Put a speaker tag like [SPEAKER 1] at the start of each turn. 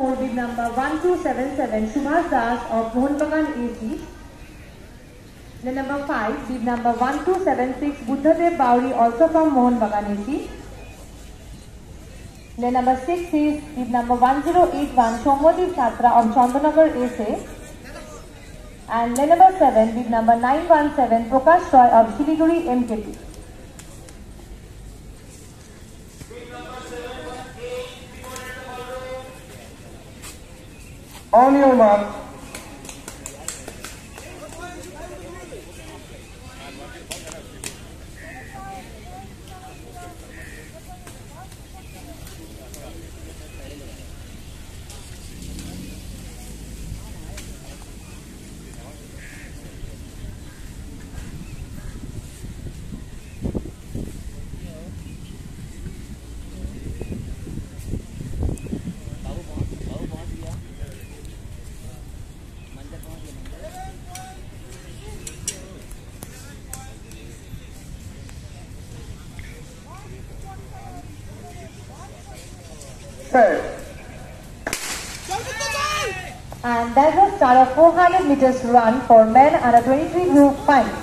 [SPEAKER 1] 4, bib number 1277, Subhas Das of Mohanbagan AC. Then number 5, bib number 1276, Buddhadev Bauri, also from Mohanbagan AC. Then number 6 is bib number 1081, Shomodip Chatra of Chandanagar AC. And then number 7, bib number 917, Prakash Roy of Siliguri MKT.
[SPEAKER 2] On your mark.
[SPEAKER 1] And that's the start of 400 meters run for men under 23 group 5.